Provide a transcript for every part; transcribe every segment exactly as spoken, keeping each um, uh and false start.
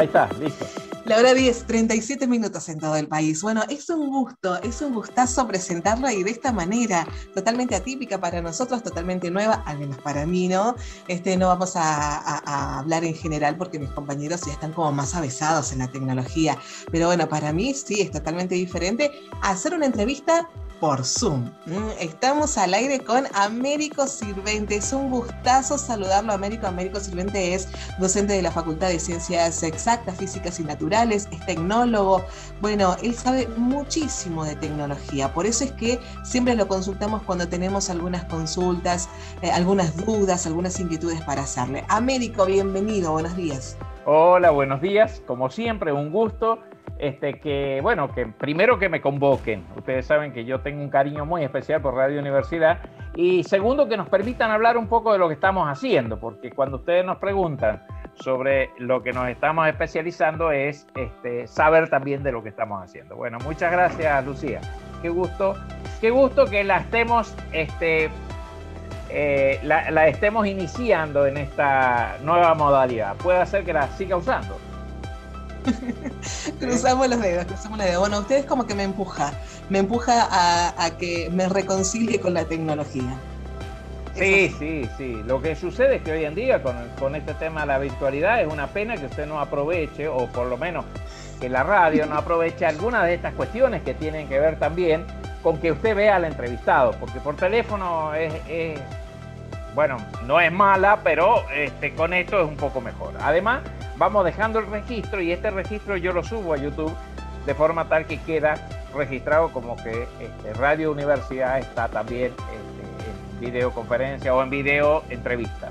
Ahí está, listo. La hora diez, treinta y siete minutos en todo el país. Bueno, es un gusto, es un gustazo presentarla y de esta manera, totalmente atípica para nosotros, totalmente nueva, al menos para mí, ¿no? Este, no vamos a, a, a hablar en general porque mis compañeros ya están como más avesados en la tecnología. Pero bueno, para mí sí, es totalmente diferente hacer una entrevista por Zoom. Estamos al aire con Américo Sirvente. Es un gustazo saludarlo, Américo. Américo Sirvente es docente de la Facultad de Ciencias Exactas, Físicas y Naturales, es tecnólogo. Bueno, él sabe muchísimo de tecnología, por eso es que siempre lo consultamos cuando tenemos algunas consultas, eh, algunas dudas, algunas inquietudes para hacerle. Américo, bienvenido, buenos días. Hola, buenos días. Como siempre, un gusto. Este, que, bueno, que primero que me convoquen. Ustedes saben que yo tengo un cariño muy especial por Radio Universidad. Y segundo, que nos permitan hablar un poco de lo que estamos haciendo, porque cuando ustedes nos preguntan sobre lo que nos estamos especializando es este, saber también de lo que estamos haciendo. Bueno, muchas gracias, Lucía. Qué gusto, qué gusto que la estemos, este, eh, la, la estemos iniciando en esta nueva modalidad. Puede ser que la siga usando. cruzamos los dedos, cruzamos los dedos. Bueno, ustedes como que me empuja, me empuja a, a que me reconcilie con la tecnología. Sí, sí, sí, sí. Lo que sucede es que hoy en día con, con este tema de la virtualidad es una pena que usted no aproveche, o por lo menos que la radio no aproveche algunas de estas cuestiones que tienen que ver también con que usted vea al entrevistado, porque por teléfono es, es bueno, no es mala, pero este, con esto es un poco mejor. Además, vamos dejando el registro y este registro yo lo subo a YouTube de forma tal que queda registrado como que este, Radio Universidad está también este, en videoconferencia o en video entrevistas.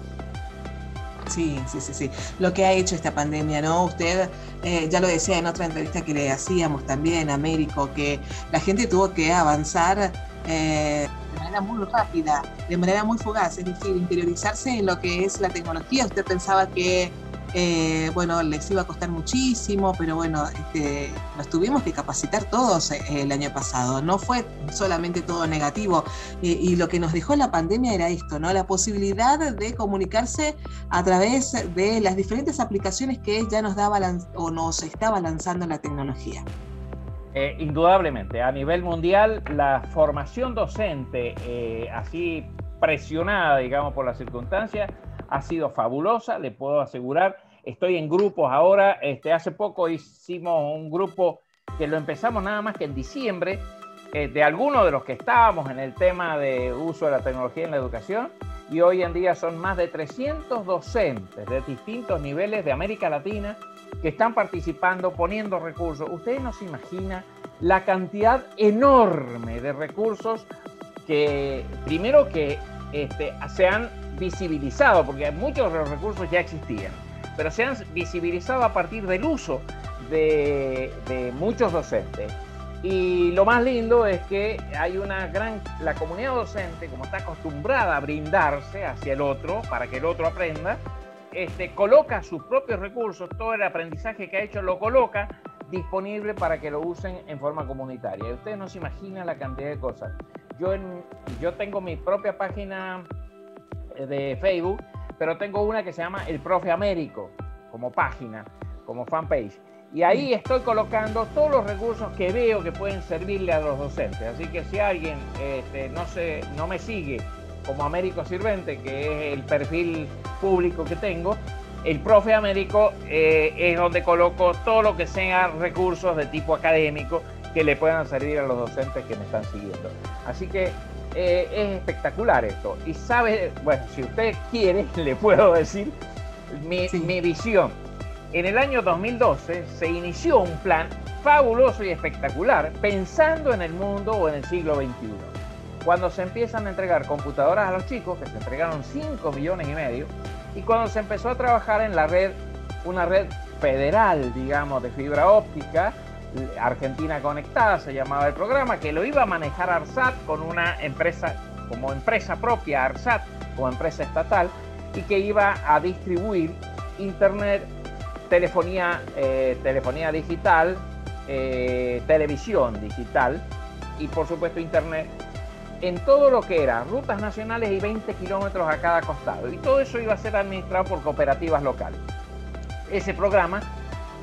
Sí, sí, sí, sí. Lo que ha hecho esta pandemia, ¿no? Usted eh, ya lo decía en otra entrevista que le hacíamos también a Américo, que la gente tuvo que avanzar eh, de manera muy rápida, de manera muy fugaz, es decir, interiorizarse en lo que es la tecnología. Usted pensaba que Eh, bueno, les iba a costar muchísimo, pero bueno, este, nos tuvimos que capacitar todos eh, el año pasado, no fue solamente todo negativo, eh, y lo que nos dejó la pandemia era esto, ¿no? La posibilidad de comunicarse a través de las diferentes aplicaciones que ya nos daba o nos estaba lanzando la tecnología. Eh, indudablemente, a nivel mundial, la formación docente, eh, así presionada, digamos, por las circunstancias, ha sido fabulosa, le puedo asegurar. Estoy en grupos ahora, este, hace poco hicimos un grupo que lo empezamos nada más que en diciembre, eh, de algunos de los que estábamos en el tema de uso de la tecnología en la educación, y hoy en día son más de trescientos docentes de distintos niveles de América Latina que están participando, poniendo recursos. Ustedes no se imaginan la cantidad enorme de recursos que, primero que este, se han visibilizado, porque muchos de los recursos ya existían, pero se han visibilizado a partir del uso de, de muchos docentes. Y lo más lindo es que hay una gran, la comunidad docente, como está acostumbrada a brindarse hacia el otro, para que el otro aprenda, este, coloca sus propios recursos, todo el aprendizaje que ha hecho lo coloca disponible para que lo usen en forma comunitaria. Y ustedes no se imaginan la cantidad de cosas. Yo, en, yo tengo mi propia página de Facebook, pero tengo una que se llama El Profe Américo, como página, como fanpage. Y ahí estoy colocando todos los recursos que veo que pueden servirle a los docentes. Así que si alguien este, no, se, no me sigue como Américo Sirvente, que es el perfil público que tengo, El Profe Américo eh, es donde coloco todo lo que sean recursos de tipo académico que le puedan servir a los docentes que me están siguiendo. Así que Eh, es espectacular esto. Y sabe, bueno, si usted quiere, le puedo decir mi, sí. mi visión. En el año dos mil doce se inició un plan fabuloso y espectacular pensando en el mundo o en el siglo veintiuno. Cuando se empiezan a entregar computadoras a los chicos, que se entregaron cinco millones y medio, y cuando se empezó a trabajar en la red, una red federal, digamos, de fibra óptica, Argentina Conectada se llamaba el programa, que lo iba a manejar ARSAT con una empresa, como empresa propia, ARSAT, como empresa estatal, y que iba a distribuir internet, telefonía, eh, telefonía digital, eh, televisión digital y por supuesto internet en todo lo que era rutas nacionales y veinte kilómetros a cada costado, y todo eso iba a ser administrado por cooperativas locales. Ese programa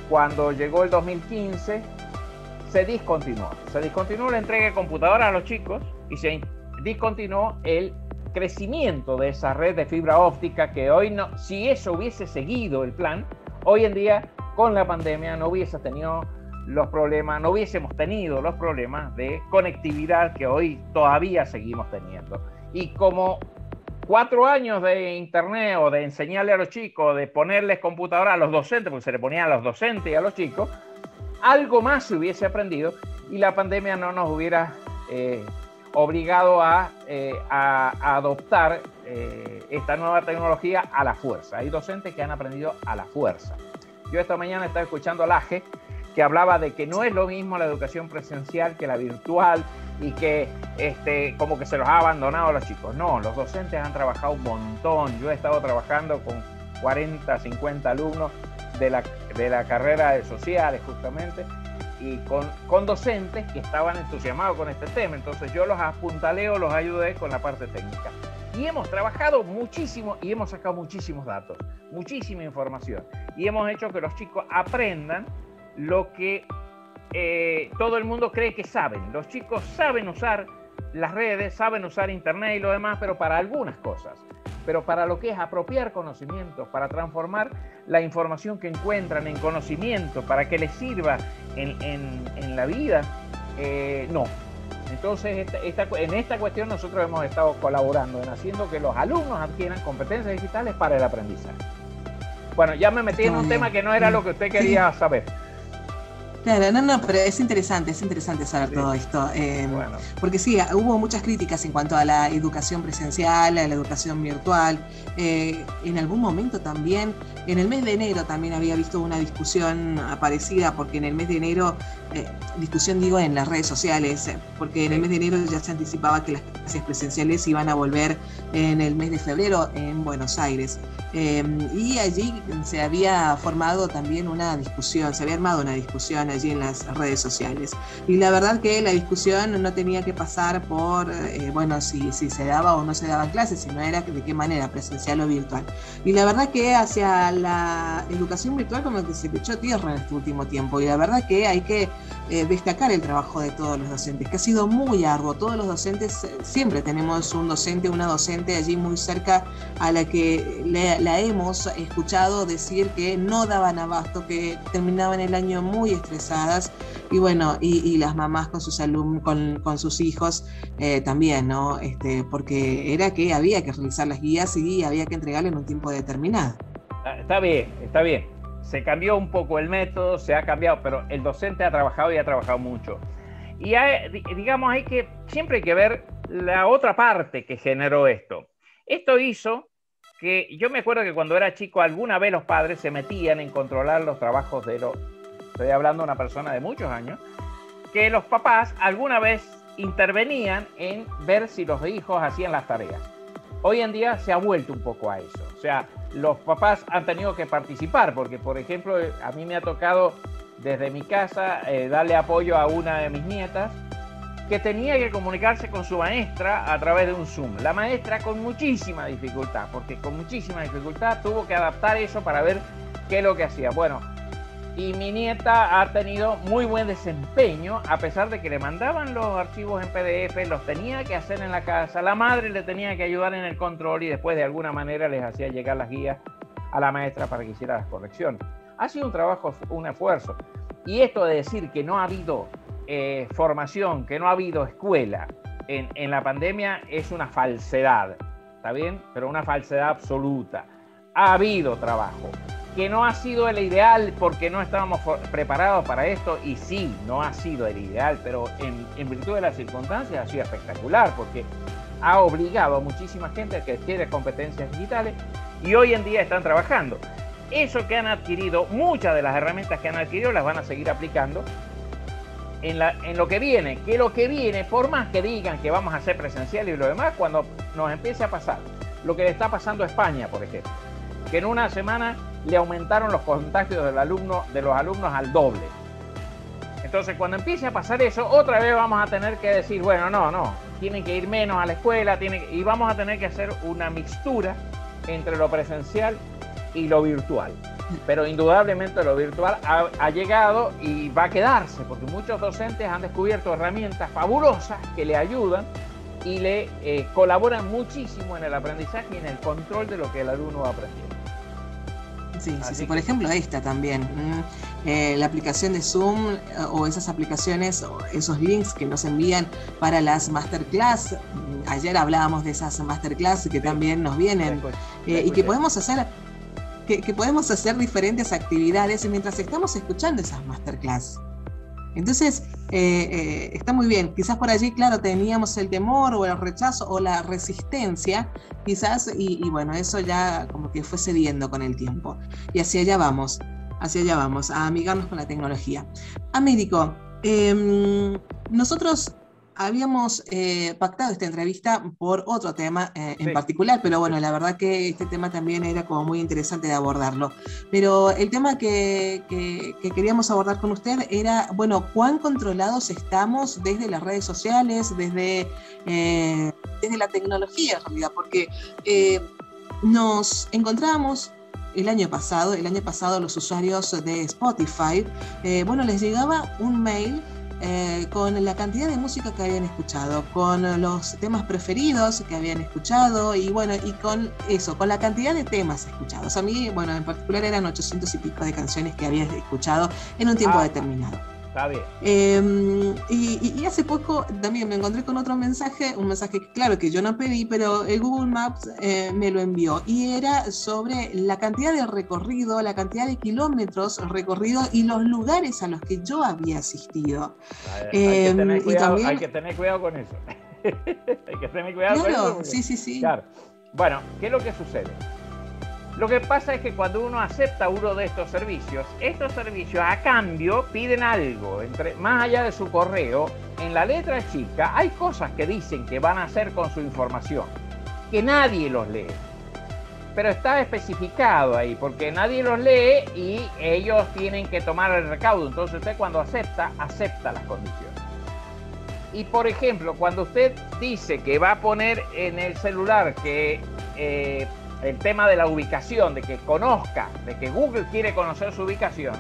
cuando llegó el dos mil quince, se discontinuó. Se discontinuó la entrega de computadoras a los chicos y se discontinuó el crecimiento de esa red de fibra óptica que hoy no, si eso hubiese seguido el plan, hoy en día con la pandemia no hubiese tenido los problemas, no hubiésemos tenido los problemas de conectividad que hoy todavía seguimos teniendo. Y como cuatro años de internet o de enseñarle a los chicos, de ponerles computadora a los docentes, porque se le ponía a los docentes y a los chicos, algo más se hubiese aprendido y la pandemia no nos hubiera eh, obligado a, eh, a, a adoptar eh, esta nueva tecnología a la fuerza. Hay docentes que han aprendido a la fuerza. Yo esta mañana estaba escuchando a Laje, que hablaba de que no es lo mismo la educación presencial que la virtual y que este, como que se los ha abandonado a los chicos. No, los docentes han trabajado un montón. Yo he estado trabajando con cuarenta, cincuenta alumnos de la, de la carrera de sociales justamente y con, con docentes que estaban entusiasmados con este tema. Entonces yo los apuntaleo, los ayudé con la parte técnica. Y hemos trabajado muchísimo y hemos sacado muchísimos datos, muchísima información. Y hemos hecho que los chicos aprendan lo que eh, todo el mundo cree que saben. Los chicos saben usar las redes, saben usar internet y lo demás, pero para algunas cosas. Pero para lo que es apropiar conocimientos, para transformar la información que encuentran en conocimiento, para que les sirva en, en, en la vida, eh, no. Entonces, esta, esta, en esta cuestión nosotros hemos estado colaborando en haciendo que los alumnos adquieran competencias digitales para el aprendizaje. Bueno, ya me metí en un tema que no era lo que usted quería saber. Claro, no, no, pero es interesante, es interesante saber sí. todo esto, eh, bueno. Porque sí, hubo muchas críticas en cuanto a la educación presencial, a la educación virtual, eh, en algún momento también, en el mes de enero también había visto una discusión parecida, porque en el mes de enero, eh, discusión digo en las redes sociales, porque en el mes de enero ya se anticipaba que las clases presenciales iban a volver en el mes de febrero en Buenos Aires, eh, y allí se había formado también una discusión, se había armado una discusión allí en las redes sociales. Y la verdad que la discusión no tenía que pasar por, eh, bueno, si, si se daba o no se daban clases, sino era de qué manera, presencial o virtual. Y la verdad que hacia la educación virtual como que se le echó tierra en este último tiempo. Y la verdad que hay que eh, destacar el trabajo de todos los docentes, que ha sido muy arduo. Todos los docentes, eh, siempre tenemos un docente, una docente allí muy cerca a la que le, la hemos escuchado decir que no daban abasto, que terminaban el año muy estresados. Y bueno, y, y las mamás con sus alumnos, con, con sus hijos eh, también, ¿no? Este, porque era que había que realizar las guías y había que entregarle en un tiempo determinado. Está bien, está bien. Se cambió un poco el método, se ha cambiado, pero el docente ha trabajado y ha trabajado mucho. Y hay, digamos, hay que, siempre hay que ver la otra parte que generó esto. Esto hizo que, yo me acuerdo que cuando era chico, alguna vez los padres se metían en controlar los trabajos de los... Estoy hablando de una persona de muchos años, que los papás alguna vez intervenían en ver si los hijos hacían las tareas. Hoy en día se ha vuelto un poco a eso. O sea, los papás han tenido que participar, porque, por ejemplo, a mí me ha tocado desde mi casa eh, darle apoyo a una de mis nietas que tenía que comunicarse con su maestra a través de un Zoom. La maestra con muchísima dificultad, porque con muchísima dificultad tuvo que adaptar eso para ver qué es lo que hacía. Bueno, y mi nieta ha tenido muy buen desempeño, a pesar de que le mandaban los archivos en P D F, los tenía que hacer en la casa, la madre le tenía que ayudar en el control y después de alguna manera les hacía llegar las guías a la maestra para que hiciera las correcciones. Ha sido un trabajo, un esfuerzo. Y esto de decir que no ha habido eh, formación, que no ha habido escuela en, en la pandemia es una falsedad, ¿está bien? Pero una falsedad absoluta. Ha habido trabajo. Que no ha sido el ideal porque no estábamos preparados para esto, y sí, no ha sido el ideal, pero en, en virtud de las circunstancias ha sido espectacular porque ha obligado a muchísima gente a que adquiera competencias digitales y hoy en día están trabajando. Eso que han adquirido, muchas de las herramientas que han adquirido las van a seguir aplicando en, la, en lo que viene, que lo que viene, por más que digan que vamos a hacer presencial y lo demás, cuando nos empiece a pasar lo que le está pasando a España, por ejemplo, que en una semana le aumentaron los contagios del alumno, de los alumnos al doble. Entonces, cuando empiece a pasar eso, otra vez vamos a tener que decir, bueno, no, no, tienen que ir menos a la escuela, tienen que, y vamos a tener que hacer una mixtura entre lo presencial y lo virtual. pero indudablemente lo virtual ha, ha llegado y va a quedarse, porque muchos docentes han descubierto herramientas fabulosas que le ayudan y le eh, colaboran muchísimo en el aprendizaje y en el control de lo que el alumno va aprendiendo. Sí, sí, sí. Por ejemplo, esta también, eh, la aplicación de Zoom o esas aplicaciones, o esos links que nos envían para las masterclass. Ayer hablábamos de esas masterclass que también nos vienen eh, y que podemos hacer, que, que podemos hacer diferentes actividades mientras estamos escuchando esas masterclass. Entonces, eh, eh, está muy bien. Quizás por allí, claro, teníamos el temor o el rechazo o la resistencia, quizás, y, y bueno, eso ya como que fue cediendo con el tiempo. Y hacia allá vamos, hacia allá vamos, a amigarnos con la tecnología. Américo, eh, nosotros habíamos eh, pactado esta entrevista por otro tema eh, en sí. particular, pero bueno, la verdad que este tema también era como muy interesante de abordarlo. Pero el tema que, que, que queríamos abordar con usted era, bueno, cuán controlados estamos desde las redes sociales, desde, eh, desde la tecnología en realidad, porque eh, nos encontramos el año pasado, el año pasado los usuarios de Spotify, eh, bueno, les llegaba un mail Eh, con la cantidad de música que habían escuchado, con los temas preferidos que habían escuchado y bueno, y con eso, con la cantidad de temas escuchados. A mí, bueno, en particular eran ochocientos y pico de canciones que había escuchado en un tiempo ah, determinado. Está bien. Eh, y, y hace poco también me encontré con otro mensaje, un mensaje que claro que yo no pedí, pero el Google Maps eh, me lo envió y era sobre la cantidad de recorrido, la cantidad de kilómetros recorridos y los lugares a los que yo había asistido. Hay, eh, hay, que, tener cuidado, también, hay que tener cuidado con eso. Hay que tener cuidado claro, con eso. Porque, sí, sí, sí. Claro. Bueno, ¿qué es lo que sucede? Lo que pasa es que cuando uno acepta uno de estos servicios, estos servicios a cambio piden algo, entre, más allá de su correo, en la letra chica hay cosas que dicen que van a hacer con su información, que nadie los lee, pero está especificado ahí, porque nadie los lee y ellos tienen que tomar el recaudo, entonces usted cuando acepta, acepta las condiciones. Y por ejemplo, cuando usted dice que va a poner en el celular que... Eh, el tema de la ubicación, de que conozca, de que Google quiere conocer su ubicación.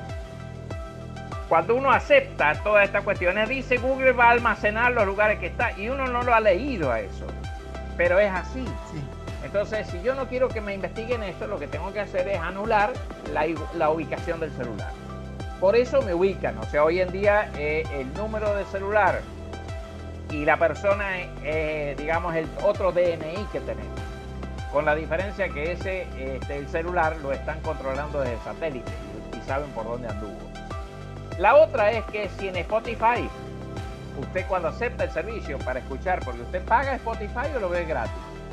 Cuando uno acepta todas estas cuestiones, dice Google va a almacenar los lugares que está, y uno no lo ha leído a eso, pero es así. Sí. Entonces, si yo no quiero que me investiguen esto, lo que tengo que hacer es anular la, la ubicación del celular. Por eso me ubican, o sea, hoy en día eh, el número de celular y la persona, eh, digamos, el otro D N I que tenemos. Con la diferencia que ese, este, el celular lo están controlando desde satélite y, y saben por dónde anduvo. La otra es que si en Spotify, usted cuando acepta el servicio para escuchar, porque usted paga Spotify o lo ve gratis.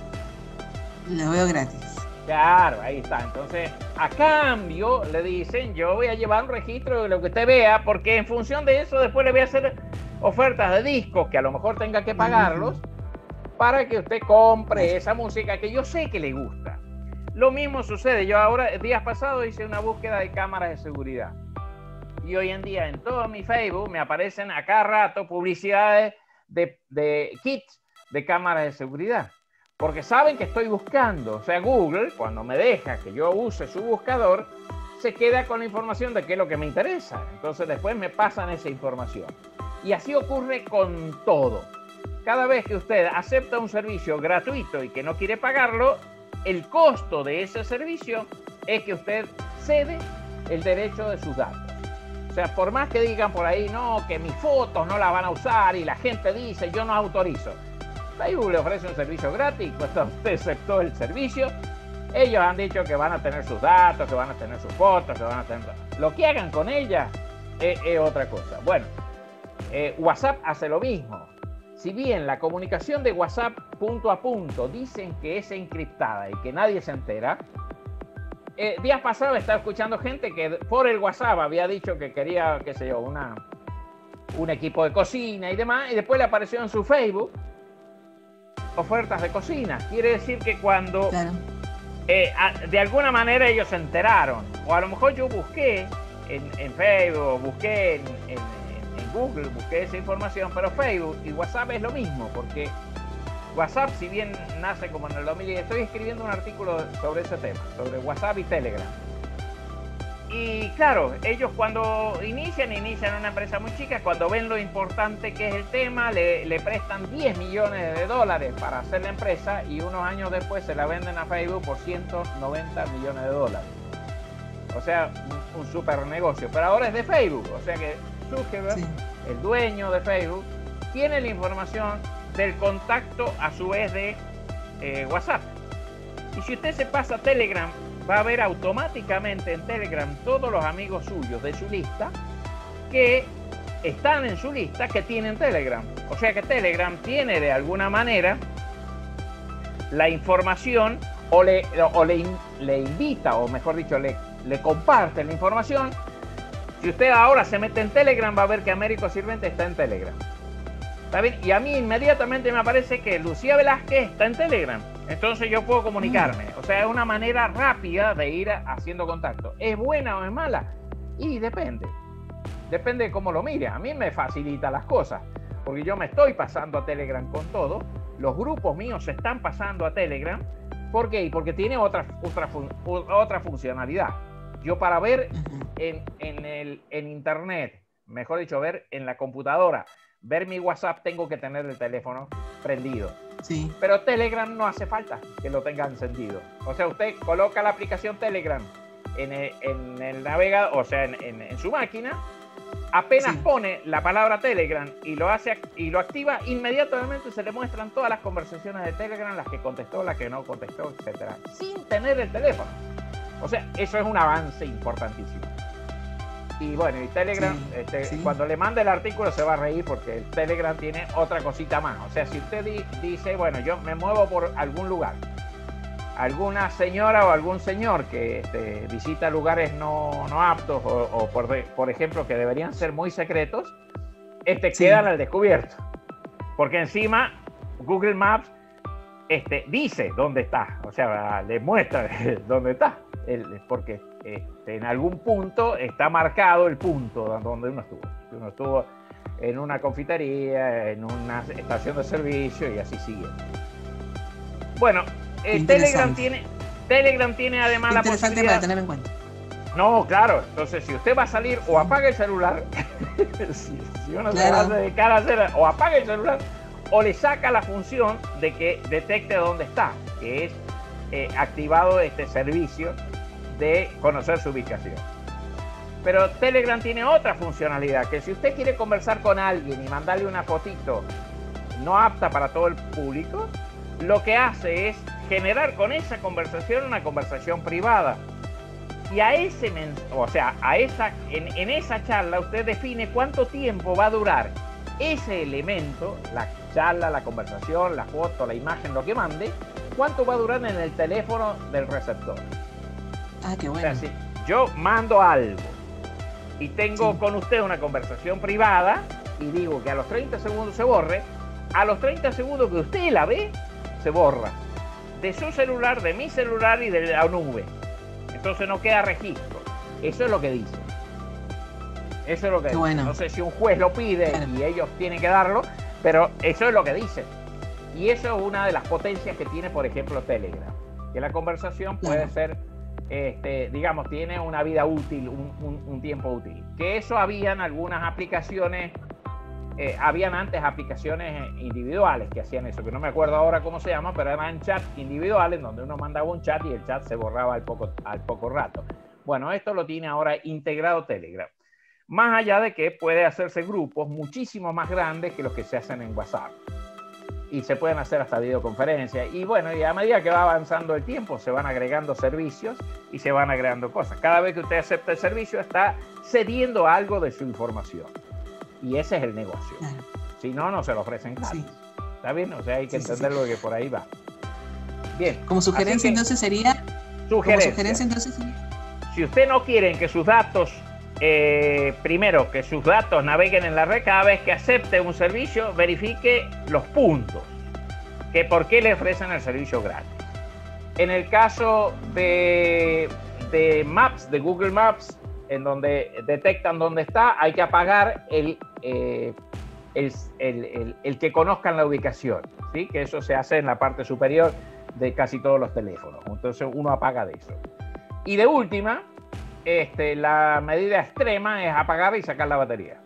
Lo veo gratis. Claro, ahí está. Entonces, a cambio le dicen, yo voy a llevar un registro de lo que usted vea, porque en función de eso después le voy a hacer ofertas de discos que a lo mejor tenga que pagarlos. Uh-huh. Para que usted compre esa música que yo sé que le gusta. Lo mismo sucede, yo ahora, días pasados hice una búsqueda de cámaras de seguridad. Y hoy en día en todo mi Facebook me aparecen a cada rato publicidades de, de kits de cámaras de seguridad. Porque saben que estoy buscando. O sea, Google, cuando me deja que yo use su buscador, se queda con la información de qué es lo que me interesa. Entonces después me pasan esa información. Y así ocurre con todo. Cada vez que usted acepta un servicio gratuito y que no quiere pagarlo, el costo de ese servicio es que usted cede el derecho de sus datos. O sea, por más que digan por ahí, no, que mis fotos no la van a usar y la gente dice, yo no autorizo. Facebook le ofrece un servicio gratis, cuando usted aceptó el servicio, ellos han dicho que van a tener sus datos, que van a tener sus fotos, que van a tener... Lo que hagan con ella es, es otra cosa. Bueno, eh, WhatsApp hace lo mismo. Si bien la comunicación de WhatsApp punto a punto dicen que es encriptada y que nadie se entera, eh, días pasados estaba escuchando gente que por el WhatsApp había dicho que quería, qué sé yo, una, un equipo de cocina y demás, y después le apareció en su Facebook ofertas de cocina. Quiere decir que cuando claro. eh, a, de alguna manera ellos se enteraron, o a lo mejor yo busqué en, en Facebook, busqué en, en en Google, busqué esa información, pero Facebook y WhatsApp es lo mismo, porque WhatsApp, si bien nace como en el dos mil diez, estoy escribiendo un artículo sobre ese tema, sobre WhatsApp y Telegram. y claro, ellos cuando inician, inician una empresa muy chica, cuando ven lo importante que es el tema, le, le prestan diez millones de dólares para hacer la empresa y unos años después se la venden a Facebook por ciento noventa millones de dólares. O sea, un, un super negocio. Pero ahora es de Facebook, o sea que Zuckerberg, sí, el dueño de Facebook, tiene la información del contacto a su vez de eh, WhatsApp. Y si usted se pasa a Telegram, va a ver automáticamente en Telegram todos los amigos suyos de su lista que están en su lista que tienen Telegram. O sea que Telegram tiene de alguna manera la información o le, o le, le invita, o mejor dicho, le, le comparte la información. Si usted ahora se mete en Telegram, va a ver que Américo Sirvente está en Telegram. ¿Está bien? Y a mí inmediatamente me aparece que Lucía Velázquez está en Telegram. Entonces yo puedo comunicarme. O sea, es una manera rápida de ir haciendo contacto. ¿Es buena o es mala? Y depende. Depende de cómo lo mire. A mí me facilita las cosas. Porque yo me estoy pasando a Telegram con todo. Los grupos míos se están pasando a Telegram. ¿Por qué? Porque tiene otra, otra, otra funcionalidad. Yo para ver en, en, el, en internet, mejor dicho, ver en la computadora, ver mi WhatsApp, tengo que tener el teléfono prendido. Sí. Pero Telegram no hace falta que lo tenga encendido. O sea, usted coloca la aplicación Telegram en el, en el navegador, o sea, en, en, en su máquina, apenas sí. pone la palabra Telegram y lo hace y lo activa, inmediatamente se le muestran todas las conversaciones de Telegram, las que contestó, las que no contestó, etcétera, sin tener el teléfono. O sea, eso es un avance importantísimo. Y bueno, y Telegram, sí, este, sí. cuando le mande el artículo se va a reír porque el Telegram tiene otra cosita más. O sea, si usted di, dice, bueno, yo me muevo por algún lugar, alguna señora o algún señor que este, visita lugares no, no aptos o, o por, por ejemplo, que deberían ser muy secretos, este, sí. quedan al descubierto. Porque encima Google Maps este, dice dónde está, o sea, le muestra dónde está. El, porque este, en algún punto está marcado el punto donde uno estuvo. Uno estuvo en una confitería, en una estación de servicio y así sigue. Bueno, eh, Telegram tiene, Telegram tiene además la posibilidad... para tener en cuenta. No, claro. Entonces, si usted va a salir o apaga el celular, si, si uno claro. se va a dedicar a hacer, o apaga el celular, o le saca la función de que detecte dónde está, que es eh, activado este servicio de conocer su ubicación. Pero Telegram tiene otra funcionalidad, que si usted quiere conversar con alguien y mandarle una fotito no apta para todo el público, lo que hace es generar con esa conversación una conversación privada. Y a ese, o sea, a esa, en, en esa charla usted define cuánto tiempo va a durar ese elemento, la charla, la conversación, la foto, la imagen, lo que mande, cuánto va a durar en el teléfono del receptor. Ah, qué bueno. O sea, si yo mando algo y tengo sí. con usted una conversación privada y digo que a los treinta segundos se borre, a los treinta segundos que usted la ve, se borra. De su celular, de mi celular y de la nube. Entonces no queda registro. Eso es lo que dice. Eso es lo que dice. Bueno. No sé si un juez lo pide claro. y ellos tienen que darlo, pero eso es lo que dice. Y eso es una de las potencias que tiene, por ejemplo, Telegram. Que la conversación puede claro. ser... Este, digamos, tiene una vida útil, un, un, un tiempo útil. Que eso habían algunas aplicaciones, eh, habían antes aplicaciones individuales que hacían eso, que no me acuerdo ahora cómo se llama, pero eran chats individuales donde uno mandaba un chat y el chat se borraba al poco, al poco rato. Bueno, esto lo tiene ahora integrado Telegram. Más allá de que puede hacerse grupos muchísimo más grandes que los que se hacen en WhatsApp. Y se pueden hacer hasta videoconferencias. Y bueno, y a medida que va avanzando el tiempo, se van agregando servicios y se van agregando cosas. Cada vez que usted acepta el servicio, está cediendo algo de su información. Y ese es el negocio. Claro. Si no, no se lo ofrecen gratis. Sí. ¿Está bien? O sea, hay que sí, entenderlo sí, sí. que por ahí va. Bien. Como sugerencia, entonces sería... Sugerencia. Como sugerencia, entonces sería... Si usted no quiere que sus datos... Eh, primero, que sus datos naveguen en la red, cada vez que acepte un servicio, verifique los puntos, que por qué le ofrecen el servicio gratis. En el caso de, de Maps, de Google Maps, en donde detectan dónde está, hay que apagar el, eh, el, el, el, el que conozcan la ubicación, ¿sí? Que eso se hace en la parte superior de casi todos los teléfonos. Entonces uno apaga de eso. Y de última, este, la medida extrema es apagar y sacar la batería.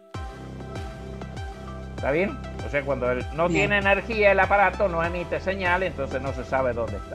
¿Está bien? O sea, cuando el, no bien. tiene energía el aparato, no emite señal, entonces no se sabe dónde está.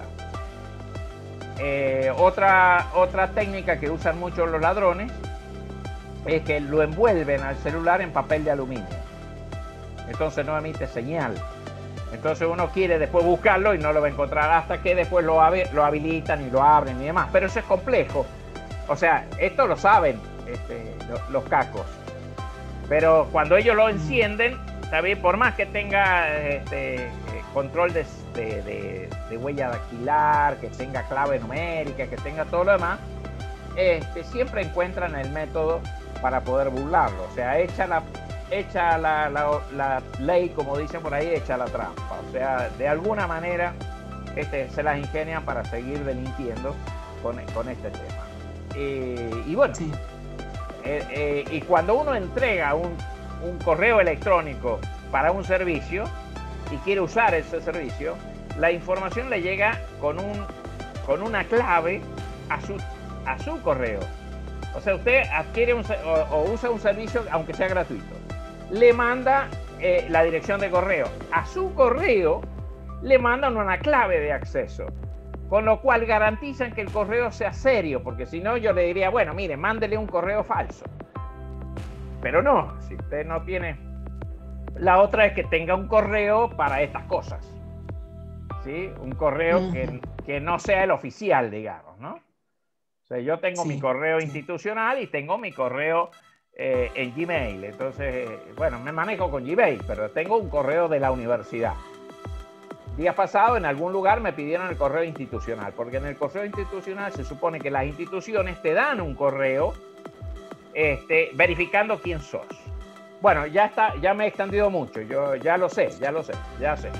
Eh, otra, otra técnica que usan mucho los ladrones es que lo envuelven al celular en papel de aluminio. Entonces no emite señal. Entonces uno quiere después buscarlo y no lo va a encontrar hasta que después lo, lo habilitan y lo abren y demás. Pero eso es complejo. O sea, esto lo saben este, los, los cacos. Pero cuando ellos lo encienden, ¿sabes? Por más que tenga este, control de, de, de, de huella dactilar, que tenga clave numérica, que tenga todo lo demás, este, siempre encuentran el método para poder burlarlo. O sea, echa la, echa la, la, la ley, como dicen por ahí, echa la trampa. O sea, de alguna manera este, se las ingenian para seguir delinquiendo con, con este tema. Eh, y bueno, sí. eh, eh, y cuando uno entrega un, un correo electrónico para un servicio y quiere usar ese servicio, la información le llega con, un, con una clave a su, a su correo. O sea, usted adquiere un, o, o usa un servicio, aunque sea gratuito, le manda eh, la dirección de correo. A su correo le mandan una clave de acceso, con lo cual garantizan que el correo sea serio, porque si no yo le diría, bueno, mire, mándele un correo falso. Pero no, si usted no tiene... La otra es que tenga un correo para estas cosas, ¿sí? Un correo uh-huh. que, que no sea el oficial, digamos, ¿no? O sea, yo tengo sí, mi correo sí. institucional y tengo mi correo eh, en Gmail. Entonces, bueno, me manejo con Gmail, pero tengo un correo de la universidad. Días pasados, en algún lugar me pidieron el correo institucional, porque en el correo institucional se supone que las instituciones te dan un correo este, verificando quién sos. Bueno, ya está, ya me he extendido mucho, yo ya lo sé, ya lo sé, ya sé.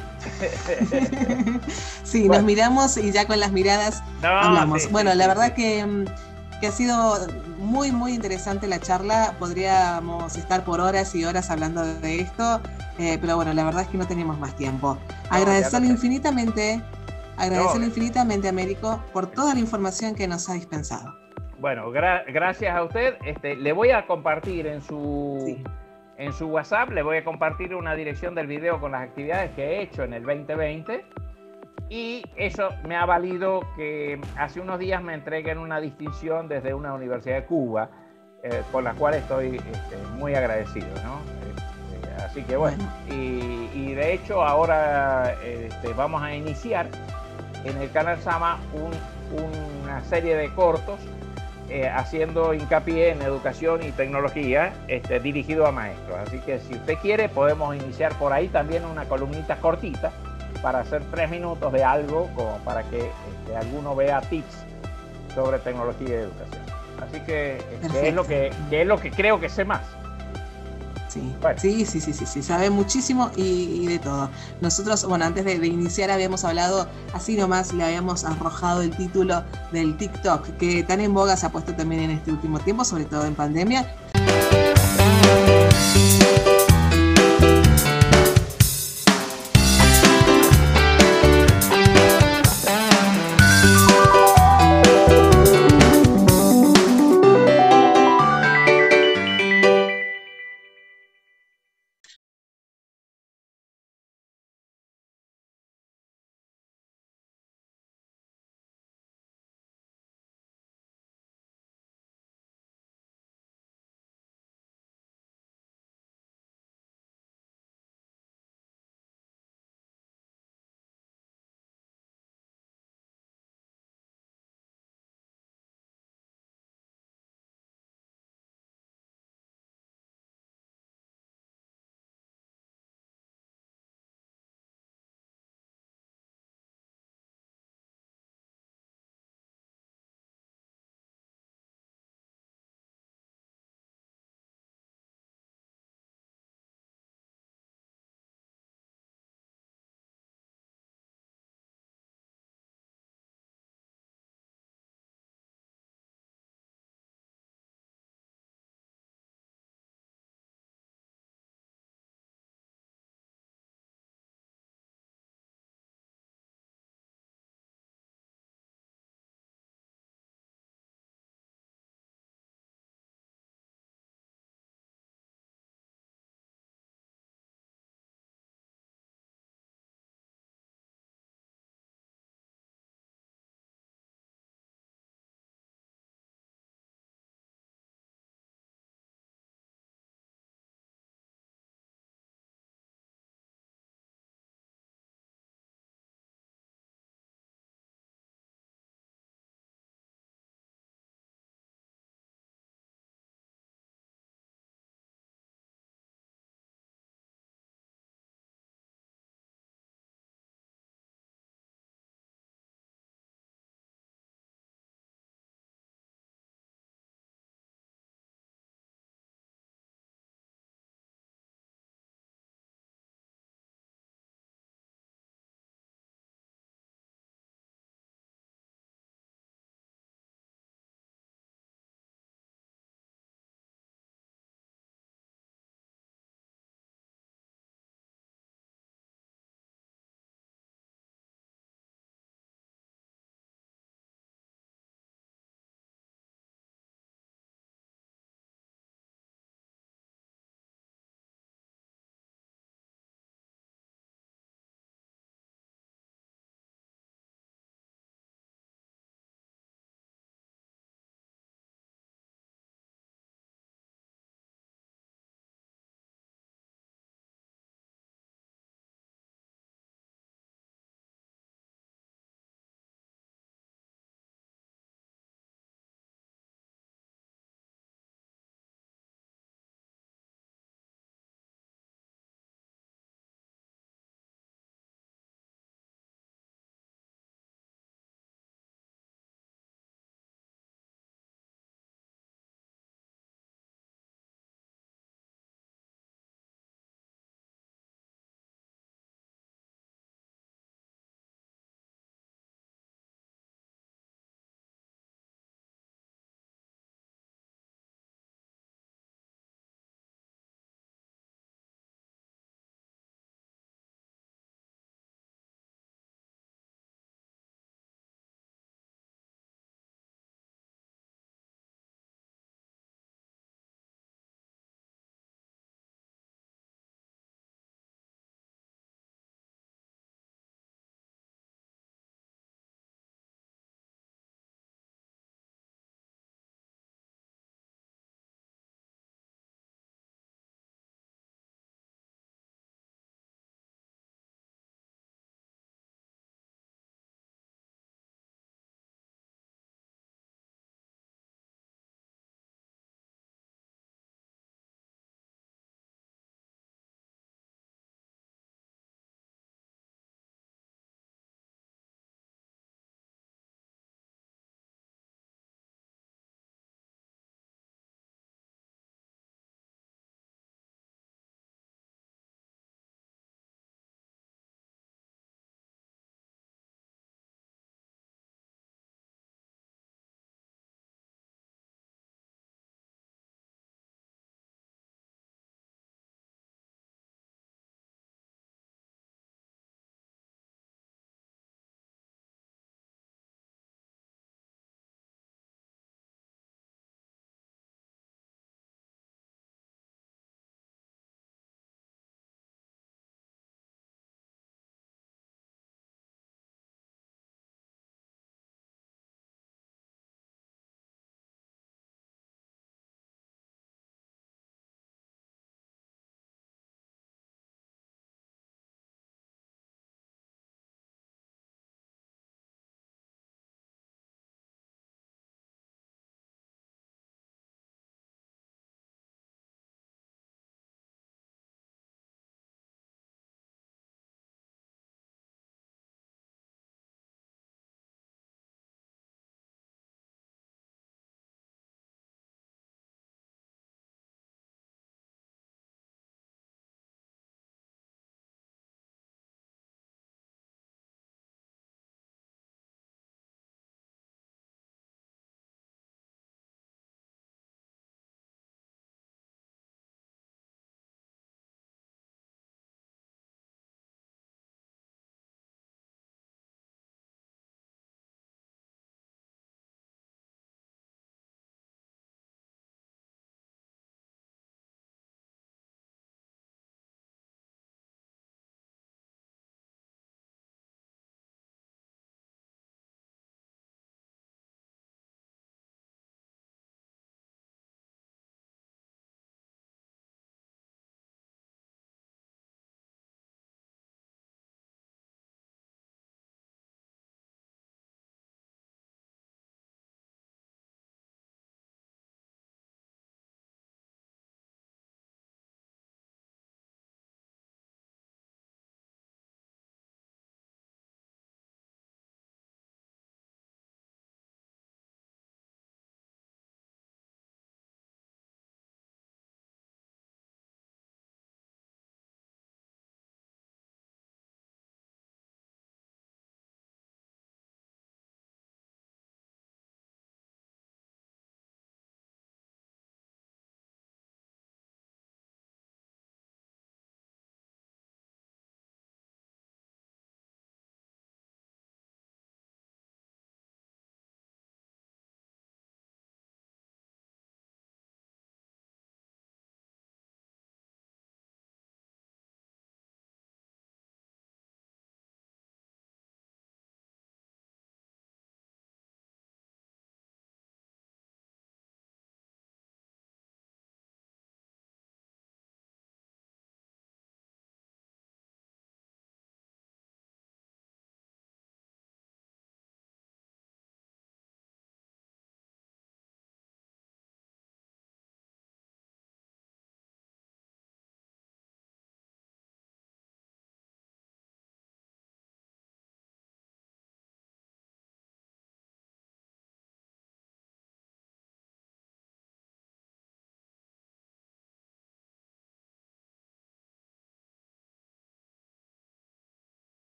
Sí, bueno. Nos miramos y ya con las miradas no, hablamos. Sí, bueno, sí, la sí, verdad sí. Que, que ha sido muy, muy interesante la charla, podríamos estar por horas y horas hablando de esto, eh, pero bueno, la verdad es que no tenemos más tiempo. No, agradecerle infinitamente, agradecerle no. infinitamente a Américo por toda la información que nos ha dispensado. Bueno, gra- gracias a usted, este, le voy a compartir en su... Sí. En su WhatsApp le voy a compartir una dirección del video con las actividades que he hecho en el veinte veinte y eso me ha valido que hace unos días me entreguen una distinción desde una universidad de Cuba, eh, por la cual estoy este, muy agradecido, ¿no? Este, así que bueno, y, y de hecho ahora este, vamos a iniciar en el canal Sama un, una serie de cortos Eh, haciendo hincapié en educación y tecnología este, dirigido a maestros. Así que si usted quiere podemos iniciar por ahí también una columnita cortita para hacer tres minutos de algo como para que este, alguno vea tips sobre tecnología y educación. Así que, que, es, lo que, que es lo que creo que sé más. Sí, bueno. sí, sí, sí, sí, sí, sabe muchísimo y, y de todo. Nosotros, bueno, antes de, de iniciar habíamos hablado, así nomás le habíamos arrojado el título del TikTok, que tan en boga se ha puesto también en este último tiempo, sobre todo en pandemia.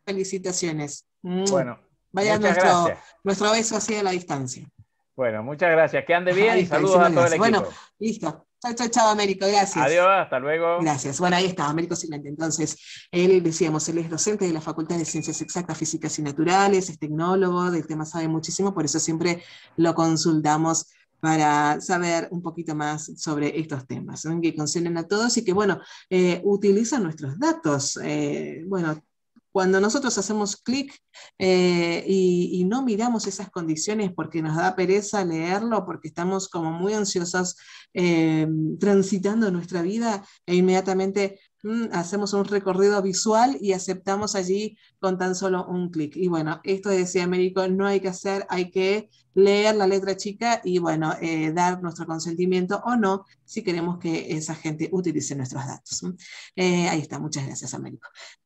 felicitaciones. Bueno, vaya muchas nuestro, gracias. nuestro beso así a la distancia. Bueno, muchas gracias. Que ande bien y saludos a todo gracias. el equipo. Bueno, listo. Chao, chao, chao, Américo. Gracias. Adiós, hasta luego. Gracias. Bueno, ahí está, Américo Silente. Entonces, él, decíamos, él es docente de la Facultad de Ciencias Exactas, Físicas y Naturales, es tecnólogo, del tema sabe muchísimo, por eso siempre lo consultamos para saber un poquito más sobre estos temas, ¿no? Que conciernen a todos y que, bueno, eh, utilizan nuestros datos. Eh, bueno, cuando nosotros hacemos clic eh, y, y no miramos esas condiciones porque nos da pereza leerlo, porque estamos como muy ansiosos eh, transitando nuestra vida e inmediatamente mm, hacemos un recorrido visual y aceptamos allí con tan solo un clic. Y bueno, esto decía Américo, no hay que hacer, hay que leer la letra chica y bueno, eh, dar nuestro consentimiento o no si queremos que esa gente utilice nuestros datos. Eh, ahí está, muchas gracias, Américo.